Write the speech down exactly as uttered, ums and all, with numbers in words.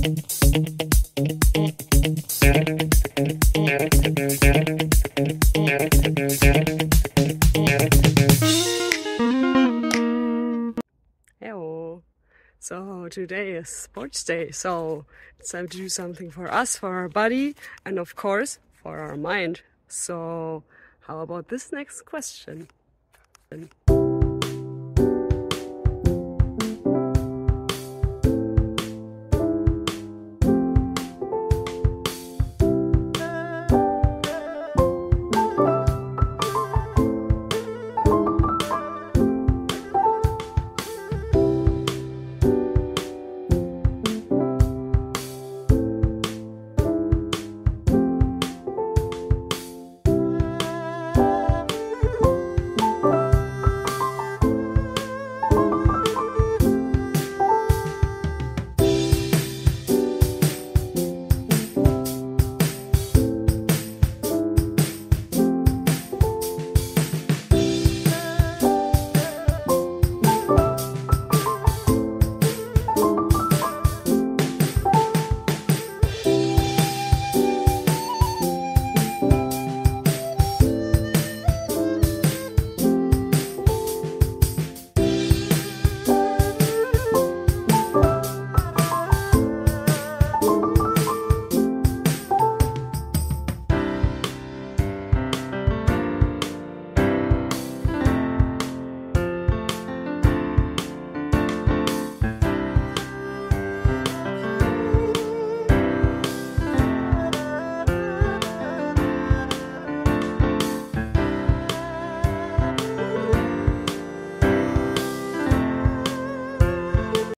Hello. So today is sports day, so it's time to do something for us, for our body, and of course for our mind. So how about this next question?